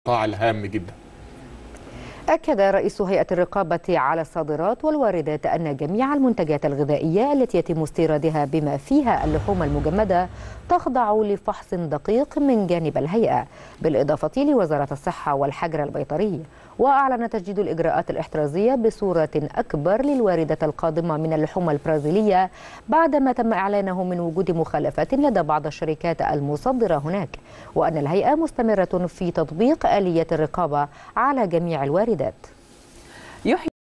القطاع الهام جدا. أكد رئيس هيئة الرقابة على الصادرات والواردات أن جميع المنتجات الغذائية التي يتم استيرادها بما فيها اللحوم المجمدة تخضع لفحص دقيق من جانب الهيئة، بالإضافة لوزارة الصحة والحجر البيطري. وأعلن تجديد الإجراءات الاحترازية بصورة أكبر للواردات القادمة من اللحوم البرازيلية بعدما تم إعلانه من وجود مخالفات لدى بعض الشركات المصدرة هناك، وأن الهيئة مستمرة في تطبيق آلية الرقابة على جميع الواردات.